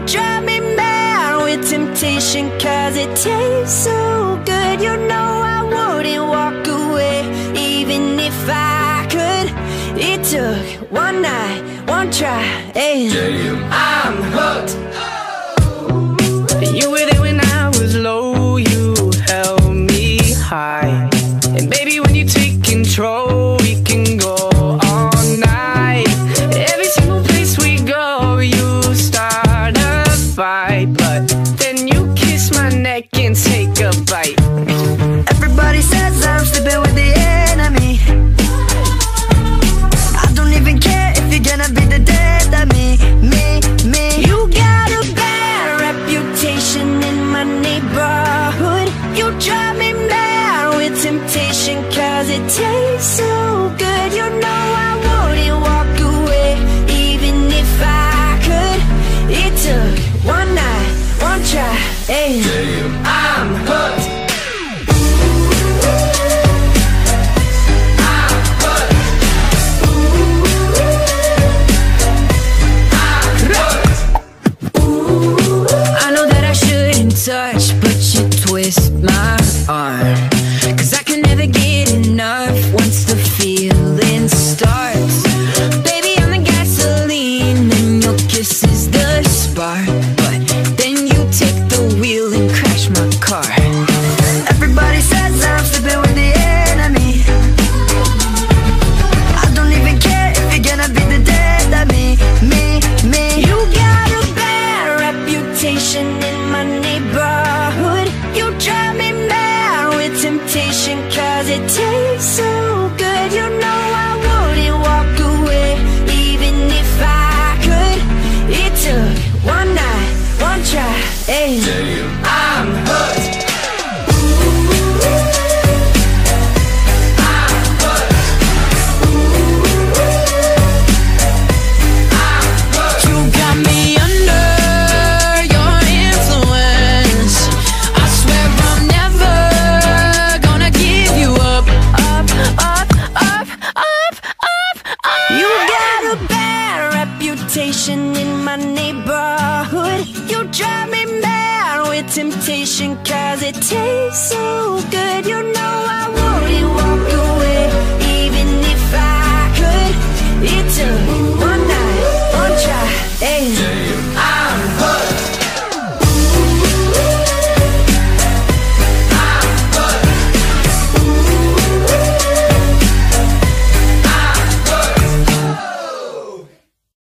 drive me mad with temptation, cause it tastes so good. You know I wouldn't walk away, even if I could. It took one night, one try, and I'm hooked. You were there when I was low, you held me high. And baby, when you take control, we can go all night. Every single place we go, you start a fight, but then you kiss my neck and take a bite. Everybody says I'm sleeping with the enemy. I don't even care if you're gonna be the death of me. You got a bad reputation in my neighborhood. You drive me mad with temptation, cause it tastes so good. You know I wouldn't walk away, even if I could. It took one night, one try, and I'm hooked. Touch, but you twist my arm, cause I can never get enough once the feeling starts. Baby, I'm the gasoline and your kiss is the spark, but then you take the wheel and crash my car. Everybody says I'm sleeping with the enemy. I don't even care if you're gonna be the death of me. You got a bad reputation in my neighborhood. You drive me mad with temptation, cause it tastes so good. You know I wouldn't walk away, even if I could. It took one night, one try, and I'm hooked. In my neighborhood, you drive me mad with temptation, cause it tastes so good. You know I